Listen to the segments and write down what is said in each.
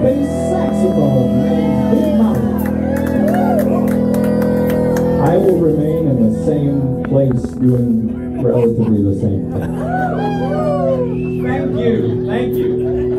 bass saxophone named Big Mouth. I will remain in the same place doing relatively the same thing. Thank you. Thank you.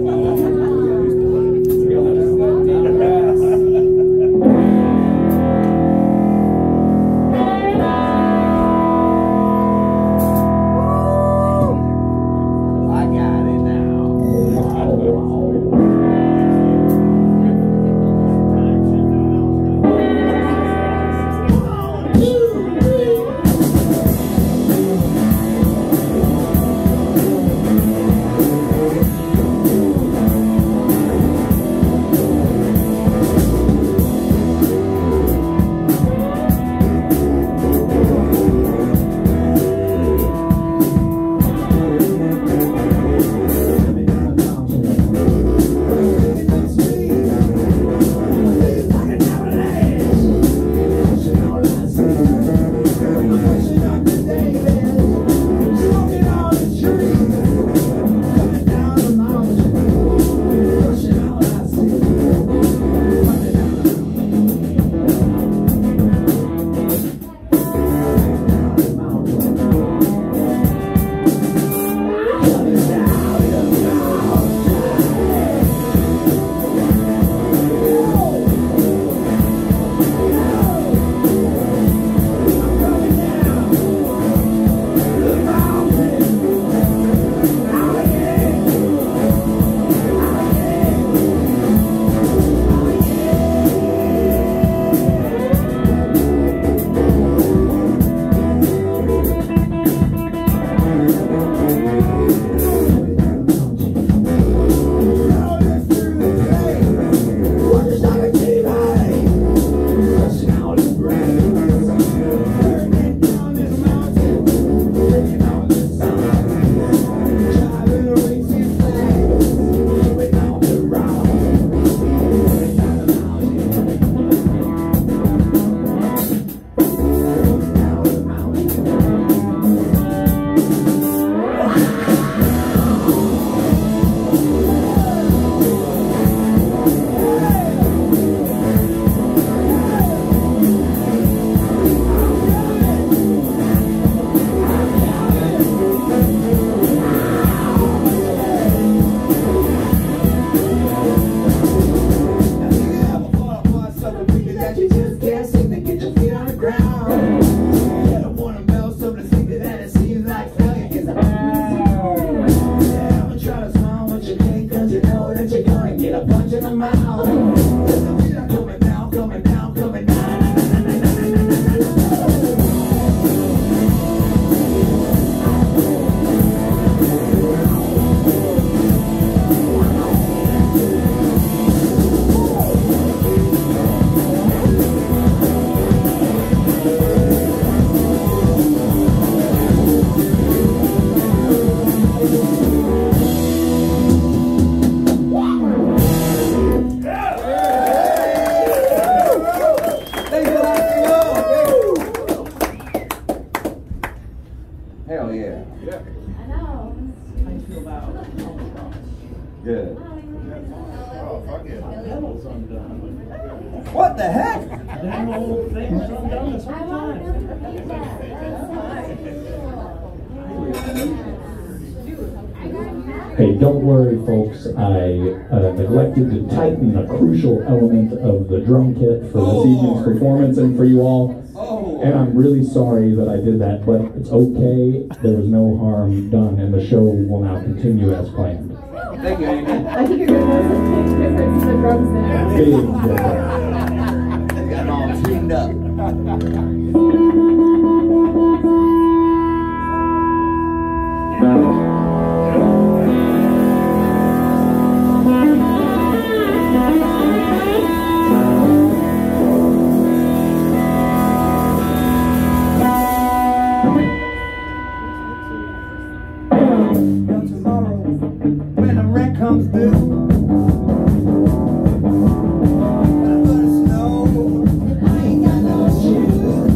Hell yeah. I know. How you feel about Good. Oh, fuck yeah. pedals undone? What the heck? That whole thing's undone this I whole want time. them to read that. Hey, don't worry, folks. I neglected to tighten a crucial element of the drum kit for this evening's performance and for you all. And I'm really sorry that I did that, but it's okay. There was no harm done, and the show will now continue as planned. Thank you, Amy. I think you're going to notice a big difference in the drums there. Big difference. Got them all tuned up. Tomorrow, when the rent comes due, I'm gonna snow. I ain't got no shoes.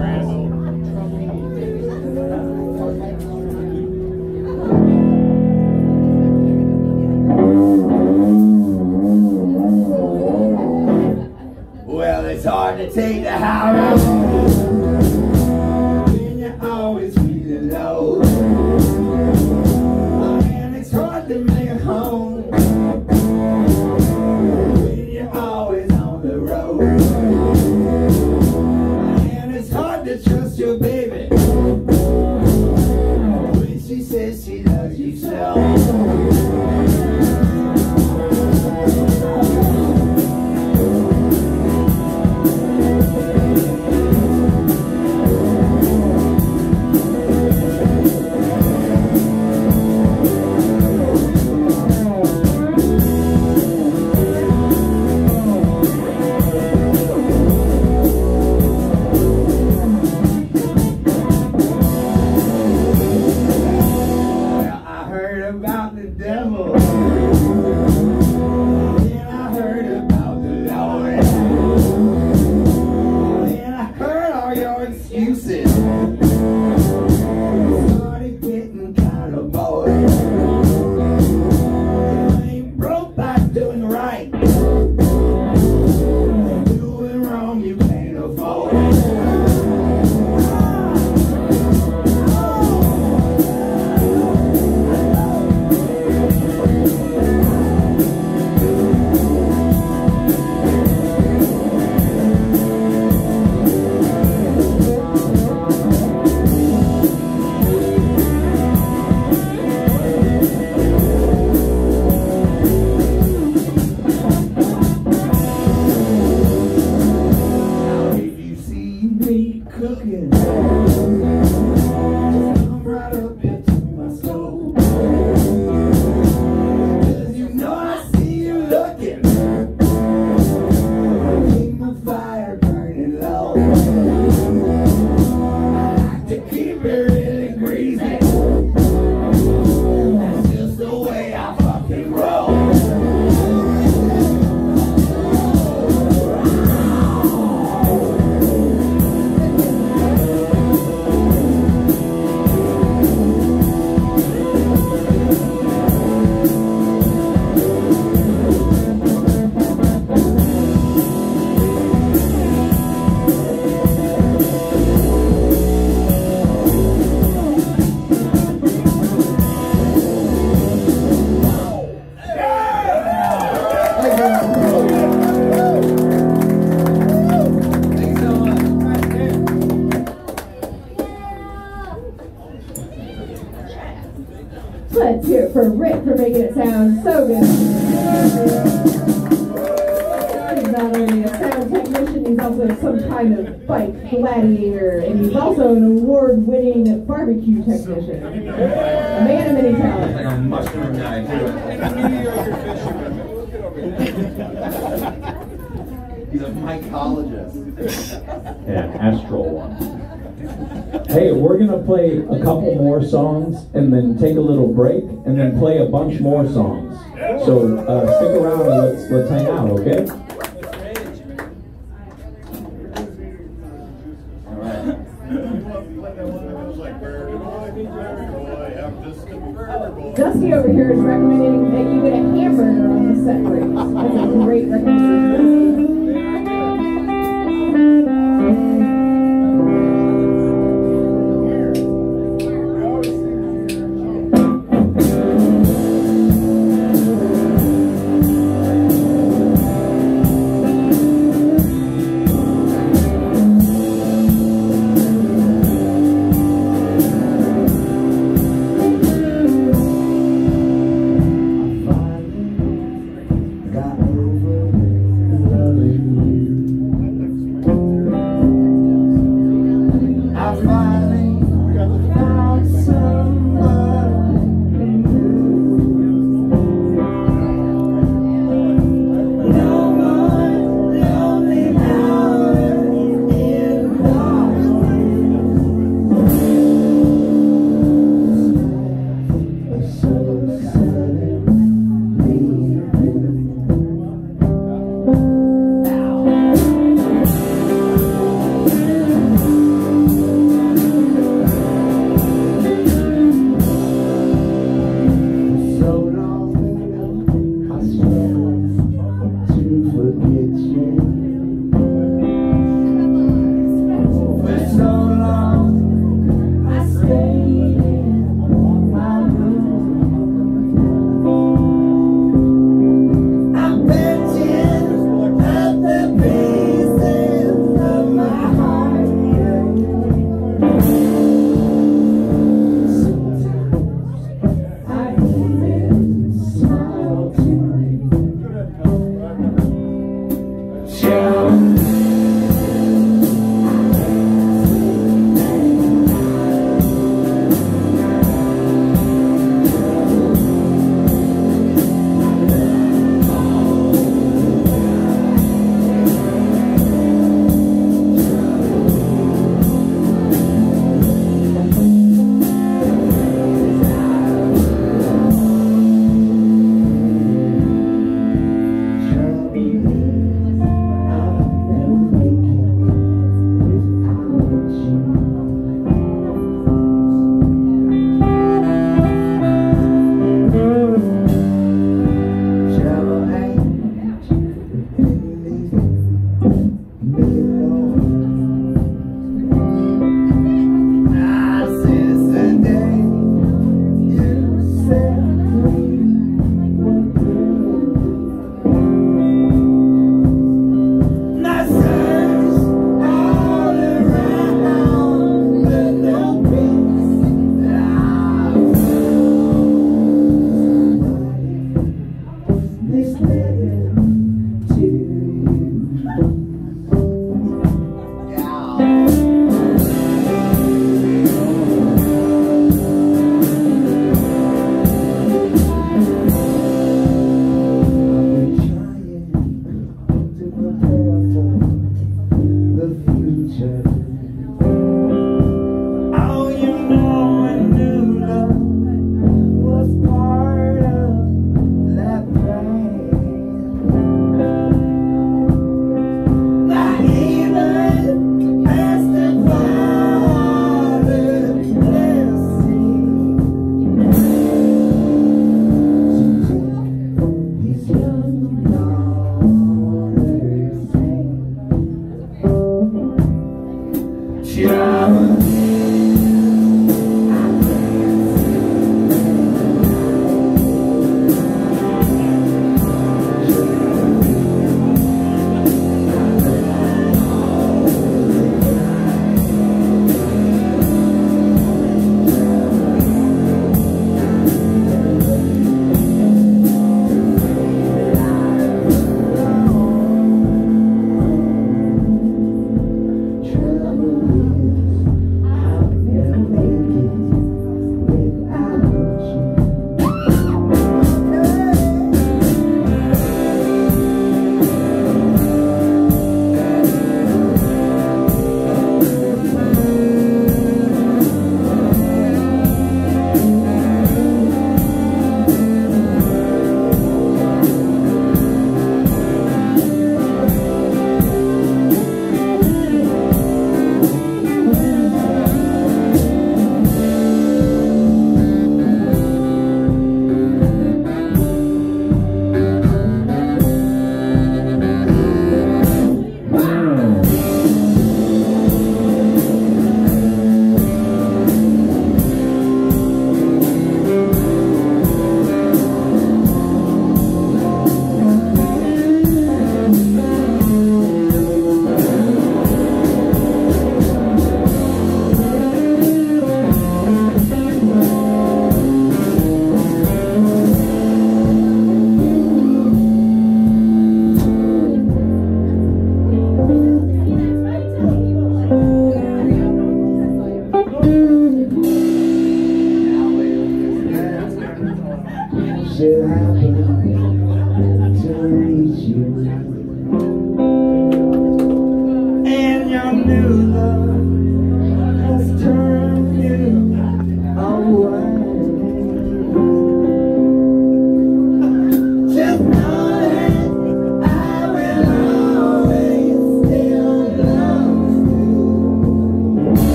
Well, it's hard to take the high road when you're always feeling low. And it's hard to make it home when you're always on the road. And it's hard to trust your baby when she says she loves you so. About the devil, and I heard about the Lord, and I heard all your excuses. Started getting kind of bored. You ain't broke by doing right, doing wrong you can't afford. Cooking, just come right up into my stove, 'cause you know I see you looking. Keep my fire burning low. I like to keep it really greasy. That's just the way I fucking roll. Let's hear it for Rick for making it sound so good. He's not only a sound technician, he's also some kind of bike gladiator, and he's also an award-winning barbecue technician. A man of many talents. Like a mushroom guy, too. He's a mycologist. Yeah, astral one. Hey, we're gonna play a couple more songs and then take a little break and then play a bunch more songs. So stick around and let's hang out, okay? Dusty over here is recommending that you get a hamburger on the set break. That's a great recommendation. Got over the lovely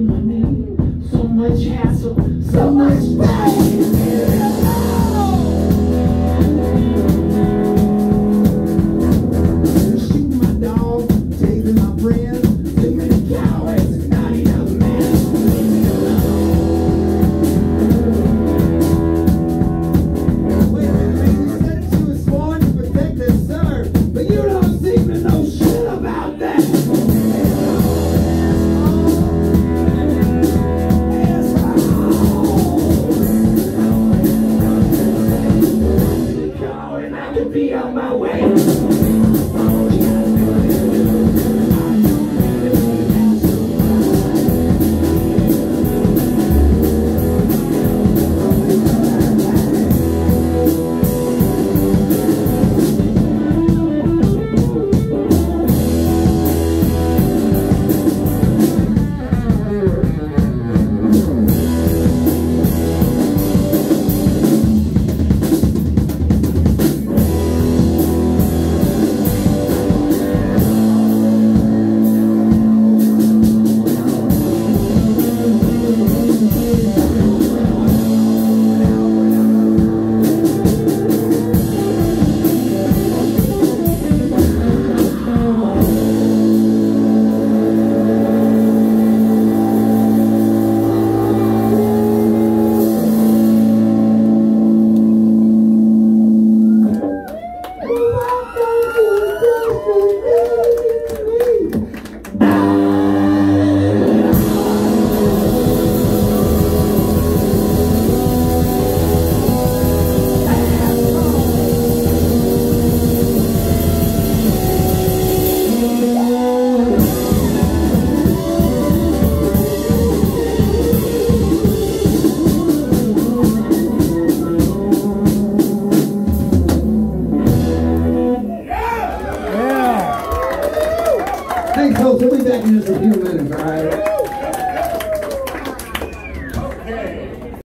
money, so much hassle, so much pain. Shooting my dog, taking my friends, leaving the cowards, not enough men. Leave me alone. Wait a minute, you said she was sworn to protect and serve, but you don't seem to know shit about that. I could be on my way. Thanks, folks. We'll be back in just a few minutes, all right?